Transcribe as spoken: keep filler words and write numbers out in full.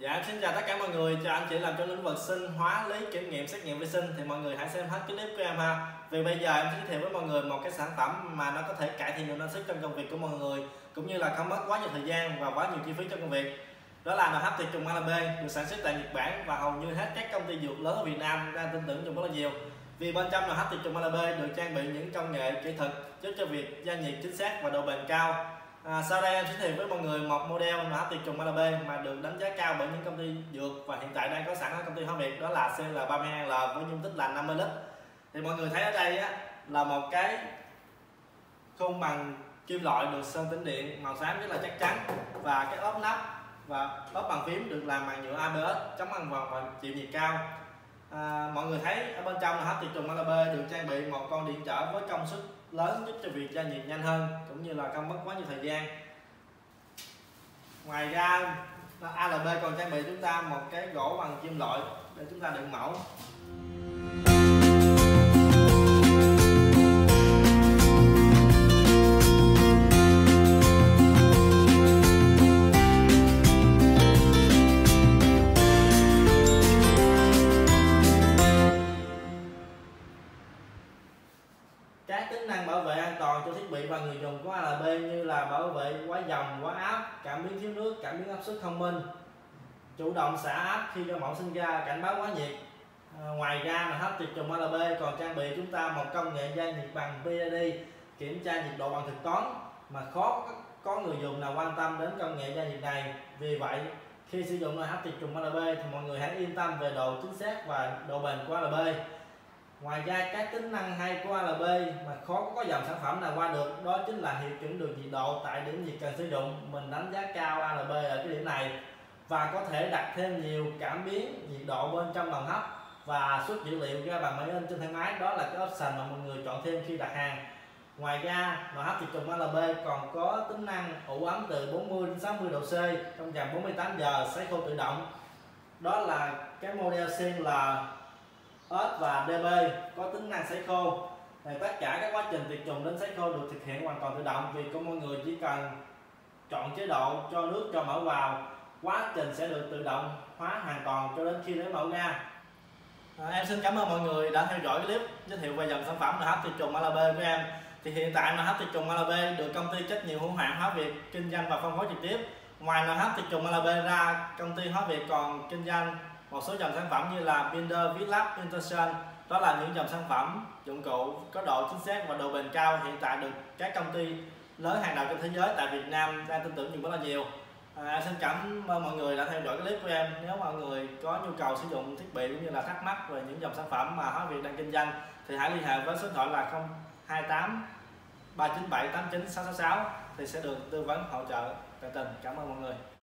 Dạ, xin chào tất cả mọi người, chào anh chị làm trong lĩnh vực sinh hóa lý kiểm nghiệm xét nghiệm vi sinh thì mọi người hãy xem hết clip của em ha. Vì bây giờ em giới thiệu với mọi người một cái sản phẩm mà nó có thể cải thiện được năng suất trong công việc của mọi người, cũng như là không mất quá nhiều thời gian và quá nhiều chi phí trong công việc. Đó là nồi hấp tiệt trùng Manabe, được sản xuất tại Nhật Bản và hầu như hết các công ty dược lớn ở Việt Nam đang tin tưởng dùng rất là nhiều. Vì bên trong nồi hấp tiệt trùng Manabe được trang bị những công nghệ kỹ thuật giúp cho việc gia nhiệt chính xác và độ bền cao. À, sau đây em sẽ giới thiệu với mọi người một model nồi hấp tiệt trùng Manabe mà được đánh giá cao bởi những công ty dược và hiện tại đang có sẵn ở công ty Hóa Việt, đó là xê lờ ba mươi hai L với dung tích là năm mươi lít. Thì mọi người thấy ở đây á, là một cái khung bằng kim loại được sơn tĩnh điện màu xám rất là chắc chắn, và cái ốp nắp và ốp bàn phím được làm bằng nhựa a bê ét chống ăn vòng và chịu nhiệt cao. À, mọi người thấy ở bên trong nồi hấp tiệt trùng Manabe được trang bị một con điện trở với công suất lớn giúp cho việc gia nhiệt nhanh hơn, cũng như là không mất quá nhiều thời gian. Ngoài ra a lờ bê còn trang bị chúng ta một cái gỗ bằng kim loại để chúng ta đựng mẫu. Các tính năng bảo vệ an toàn cho thiết bị và người dùng của a lờ bê như là bảo vệ quá dòng, quá áp, cảm biến thiếu nước, cảm biến áp suất thông minh, chủ động xả áp khi cho mẫu sinh ra, cảnh báo quá nhiệt. À, ngoài ra nồi hấp tiệt trùng a lờ bê còn trang bị chúng ta một công nghệ gia nhiệt bằng pê i đê, kiểm tra nhiệt độ bằng thực toán, mà khó có người dùng nào quan tâm đến công nghệ gia nhiệt này. Vì vậy khi sử dụng nồi hấp tiệt trùng a lờ bê thì mọi người hãy yên tâm về độ chính xác và độ bền của a lờ bê. Ngoài ra các tính năng hay của a lờ bê mà khó có dòng sản phẩm nào qua được, đó chính là hiệu chuẩn được nhiệt độ tại điểm nhiệt cần sử dụng. Mình đánh giá cao a lờ bê ở cái điểm này, và có thể đặt thêm nhiều cảm biến nhiệt độ bên trong lồng hấp và xuất dữ liệu ra bằng máy in trên thang máy. Đó là cái option mà mọi người chọn thêm khi đặt hàng. Ngoài ra nồi hấp tiệt trùng a lờ bê còn có tính năng ủ ấm từ bốn mươi đến sáu mươi độ C trong vòng bốn mươi tám giờ, sấy khô tự động. Đó là cái model xê lờ ét và đê bê có tính năng sấy khô. Thì tất cả các quá trình tiệt trùng đến sấy khô được thực hiện hoàn toàn tự động, vì có mọi người chỉ cần chọn chế độ cho nước cho mẫu vào, quá trình sẽ được tự động hóa hoàn toàn cho đến khi lấy mẫu ra. À, em xin cảm ơn mọi người đã theo dõi clip giới thiệu về dòng sản phẩm nồi hấp tiệt trùng a lờ bê của em. Thì hiện tại nồi hấp tiệt trùng a lờ bê được công ty trách nhiệm hữu hạn Hóa Việt kinh doanh và phân phối trực tiếp. Ngoài nồi hấp tiệt trùng a lờ bê ra, công ty Hóa Việt còn kinh doanh một số dòng sản phẩm như là Binder, Vitlab, Interson. Đó là những dòng sản phẩm dụng cụ có độ chính xác và độ bền cao, hiện tại được các công ty lớn hàng đầu trên thế giới tại Việt Nam đang tin tưởng dùng rất là nhiều. À, xin cảm ơn mọi người đã theo dõi clip của em. Nếu mọi người có nhu cầu sử dụng thiết bị cũng như là thắc mắc về những dòng sản phẩm mà Hóa Việt đang kinh doanh thì hãy liên hệ với số điện thoại là không hai tám ba chín bảy tám chín sáu sáu sáu thì sẽ được tư vấn hỗ trợ tận tình. Cảm ơn mọi người.